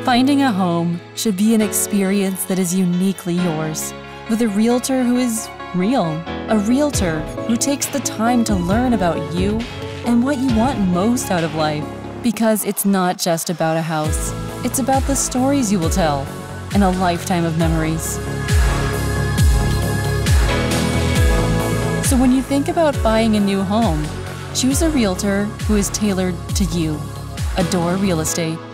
Finding a home should be an experience that is uniquely yours, with a realtor who is real, a realtor who takes the time to learn about you and what you want most out of life. Because it's not just about a house, it's about the stories you will tell and a lifetime of memories. So when you think about buying a new home, choose a realtor who is tailored to you. aDoor Real Estate.